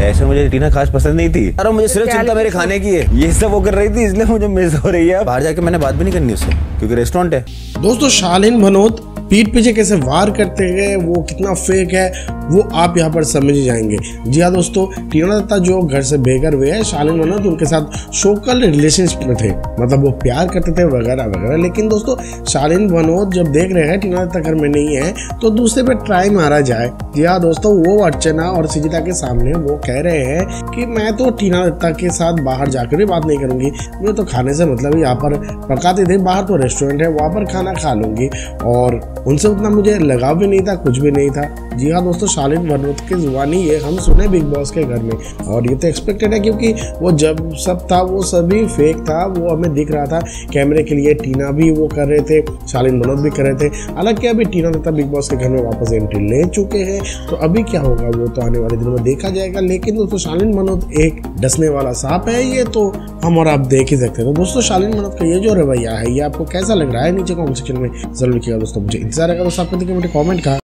ऐसे मुझे टीना खास पसंद नहीं थी। अरे मुझे सिर्फ चिंता मेरे खाने की है, ये सब वो कर रही थी इसलिए मुझे मिस हो रही है। बाहर जाके मैंने बात भी नहीं करनी उससे क्योंकि रेस्टोरेंट है। दोस्तों शालीन भनोत पीठ पीछे कैसे वार करते गए, वो कितना फेक है वो आप यहाँ पर समझ ही जाएंगे। जी हाँ दोस्तों, टीना दत्ता जो घर से बेघर हुए हैं, शालीन भनोत उनके साथ सोशल रिलेशनशिप में थे, मतलब वो प्यार करते थे वगैरह वगैरह। लेकिन दोस्तों शालीन भनोत जब देख रहे हैं टीना दत्ता घर में नहीं है तो दूसरे पे ट्राई मारा जाए। जी हाँ दोस्तों, वो अर्चना और सृजिता के सामने वो कह रहे हैं कि मैं तो टीना दत्ता के साथ बाहर जाकर भी बात नहीं करूंगी, मुझे तो खाने से मतलब यहाँ पर पकाते थे, बाहर तो रेस्टोरेंट है वहाँ पर खाना खा लूंगी, और उनसे उतना मुझे लगाव भी नहीं था, कुछ भी नहीं था। जी हाँ दोस्तों, शालीन भनोत की जुबानी ये हम सुने बिग बॉस के घर में, और ये तो एक्सपेक्टेड है क्योंकि वो जब सब था वो सभी फेक था, वो हमें दिख रहा था कैमरे के लिए। टीना भी वो कर रहे थे, शालीन भनोत भी कर रहे थे। हालांकि अभी टीना दत्ता बिग बॉस के घर में वापस एंट्री ले चुके हैं, तो अभी क्या होगा वो तो आने वाले दिनों में देखा जाएगा। लेकिन दोस्तों शालीन भनोत एक डसने वाला सांप है, ये तो हम और आप देख ही सकते हैं। तो दोस्तों शालीन भनोत का ये जो रवैया है ये आपको कैसा लग रहा है नीचे कमेंट सेक्शन में जरूर लिखिएगा। दोस्तों मुझे इंतजार रहेगा दोस्तों आपको कमेंट का।